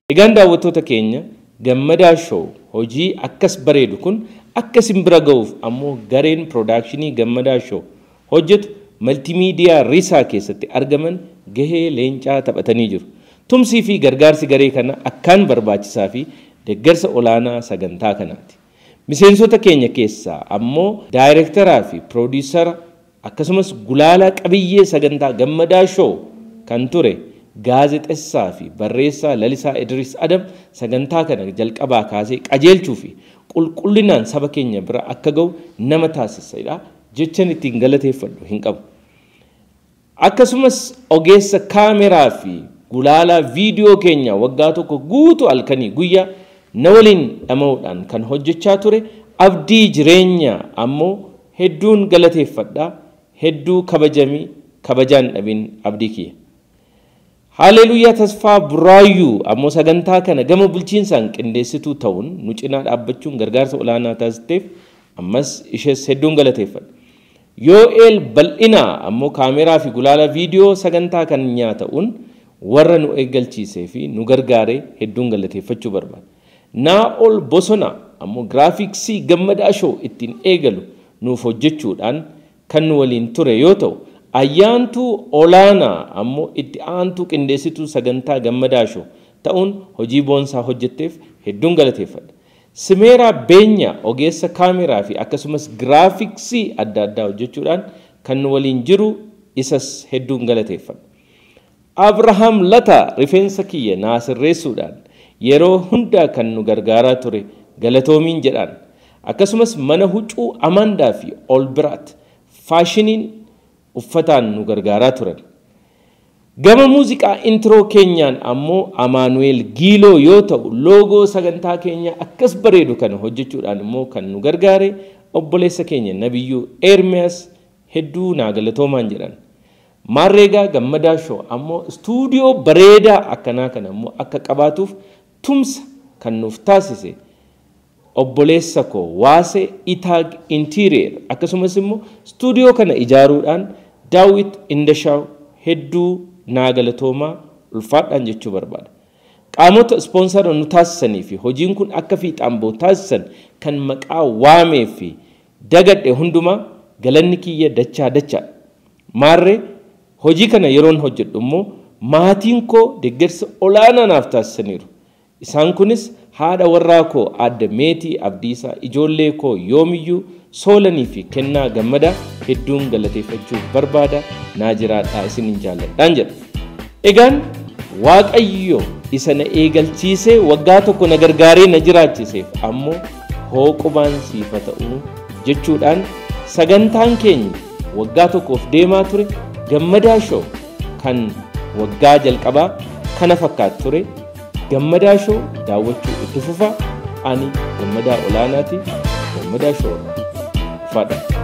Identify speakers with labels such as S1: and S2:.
S1: Egaan daawwattoota keenya Gammadaa Show hojii akkas bareedu kun akka simbira ga'uuf ammoo gareen production Gammadaa Show hojjetu multimedia risaa keessatti argaman gahee leencaa taphatanii jiru. Tumsii fi gargaarsi garee kana akkaan barbaachisaa fi deeggarsa olaanaa sagantaa kanaati. Miseensota keenya keessaa ammoo daayirektaraa fi piroodiisara akkasumas gulaalaa qabiyyee sagantaa Gammadaa Show kan ture gaazexessaa fi barreessaa Lalisaa Idris Adam sagantaa kana jalqabaa kaasee qajeelchuu fi qulqullinaan saba keenya bira akka ga'u nama taasisedha jechan ittiin galateeffadhu hin qabu. Akkasumas ogeessa kaameraa fi gulaalaa viidiyoo keenya waggaa tokko guutuu halkanii guyyaa na waliin dhama'uudhaan kan hojjechaa ture Abdii Jireenya ammoo hedduun galateeffadha. Hedduu kabajaan dhabin Abdii kiyya. Haleluyaa Tasfaa Buraayyuu ammoo sagantaa kana gama bulchiinsaan qindeessituu ta'uun nu cinaa dhaabbachuun gargaarsa olaanaa taasiteef ammas ishees hedduun galateeffadha. Yoo'eel Bal'inaa ammoo kaameraa fi gulaalaa viidiyoo sagantaa kanaa ta'uun warra nu eeggalchiisee fi nu gargaaree hedduun galateeffachuu barbaada. Naa'ol Bosonaa ammoo giraafiksii Gammadaa Show ittiin eegalu nuuf hojjechuudhaan kan nu waliin ture yoo ta'u, Ayyaantuu Olaanaa ammoo itti aantuu qindeessituu sagantaa Gammadaa Show ta'uun hojii boonsaa hojjetteef hedduun galateeffadha. Simeeraa Beenyaa ogeessa kaameraa fi akkasumas giraafiksii adda addaa hojjechuudhaan kan nu waliin jiru isas hedduun galateeffadha. Abrahaam Lataa rifeensa kiyya naasirreessuudhaan yeroo hundaa kan nu gargaaraa ture galatoomiin jedhaan. Akkasumas mana huccuu Amandaa fi Olbiraat faashiniin uffataan nu gargaaraa turan. Gama muuziqaa intro keenyaan ammoo Amaanuel Giiloo yoo ta'u loogoo sagantaa keenya akkas bareedu kana hojjechuudhaan immoo kan nu gargaare obboleessa keenya Nabiyyuu Ermiyaas hedduu naa galatoomaan jedhan. Maarreegaa Gammadaa Show ammoo stuudiyoo bareedaa akkanaa kana ammoo akka qabaatuuf tumsa kan nuuf taasise obboleessa koo Waasee Itaag Interior akkasumas immoo stuudiyoo kana ijaaruudhaan Daawit Indashaw hedduu naa galatoomaa ulfaadhaan jechuu barbaada. Qaamota ispoonsara nu taasisanii fi hojiin kun akka fiixaan ba'u taasisan kan maqaa waamee fi dagadhe hundumaa galanni kiyya dachaa. Maarree hojii kana yeroon hojjedhu immoo maatiin koo deeggarsa olaanaa naaf taasisaniiru. Isaan kunis haadha warraa koo Aadde Meetii Abdiisaa, ijoollee koo Yoomiyyuu, Soolanii fi Kennaa Gammadaa hedduun galateeffachuu barbaada. Naa jiraadhaa isinin jaalladhaan jedha. Egaan Waaqayyo isa na eegalchiisee waggaa tokko na gargaaree na jiraachiseef ammoo hooqubaan siifa ta'uu jechuudhaan sagantaan keenya waggaa tokkoof deemaa ture Gammadaa Show kan waggaa jalqabaa kana fakkaatu ture. Gammadaa Show daawwachuu itti fufaa. Ani Gammadaa Olaanaati. Gammadaa Show fadha.